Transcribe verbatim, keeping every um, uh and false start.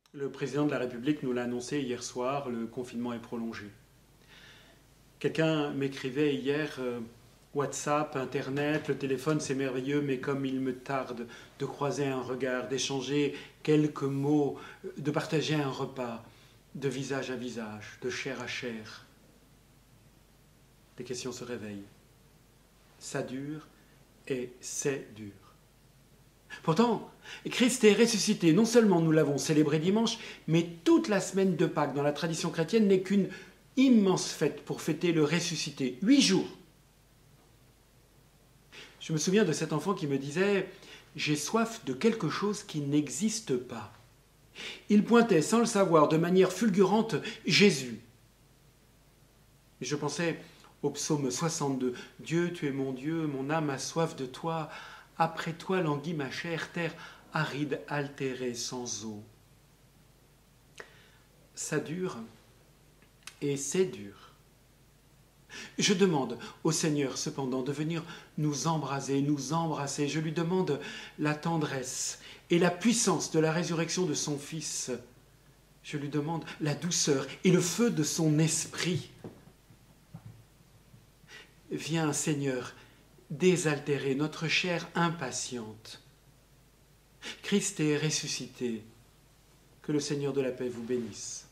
Le président de la République nous l'a annoncé hier soir, le confinement est prolongé. Quelqu'un m'écrivait hier, euh, WhatsApp, Internet, le téléphone c'est merveilleux, mais comme il me tarde de croiser un regard, d'échanger quelques mots, de partager un repas, de visage à visage, de chair à chair. Les questions se réveillent. Ça dure et c'est dur. Pourtant, Christ est ressuscité. Non seulement nous l'avons célébré dimanche, mais toute la semaine de Pâques dans la tradition chrétienne n'est qu'une immense fête pour fêter le ressuscité. Huit jours. Je me souviens de cet enfant qui me disait « J'ai soif de quelque chose qui n'existe pas ». Il pointait sans le savoir de manière fulgurante Jésus. Et je pensais au psaume soixante-deux. « Dieu, tu es mon Dieu, mon âme a soif de toi. Après toi languit ma chair, terre aride, altérée, sans eau. » Ça dure et c'est dur. Je demande au Seigneur cependant de venir nous embraser, nous embrasser. Je lui demande la tendresse et la puissance de la résurrection de son Fils. Je lui demande la douceur et le feu de son esprit. Viens, Seigneur, désaltérer notre chair impatiente. Christ est ressuscité. Que le Seigneur de la paix vous bénisse.